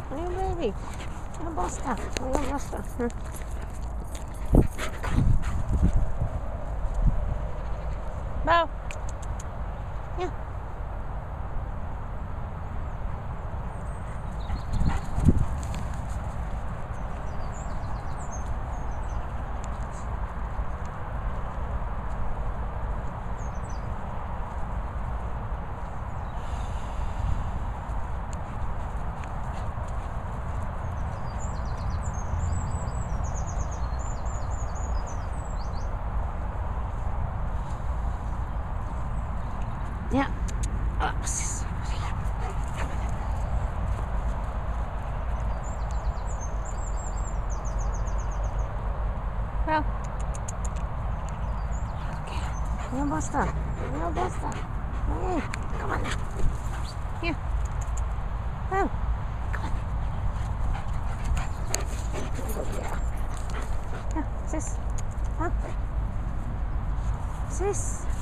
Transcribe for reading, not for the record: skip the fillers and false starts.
Little baby. Little buster. Little buster. Bao. Yeah. Ja. Oh, precies. Well. Okay. Little buster. Little buster. Okay. Come on. Here. Oh. Come on. Yeah. Yeah. Sis. Huh? Sis.